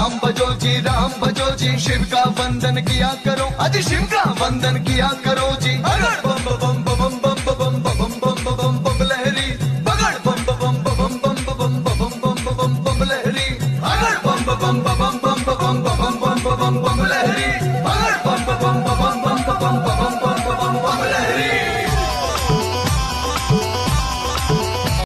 राम भजो जी, शिव का वंदन किया करो, अजी शिव का वंदन किया करो जी। अगर बम बम बम बम बम बम बम बम बम बम लहरी, बगड़ बम बम बम बम बम बम बम बम बम लहरी।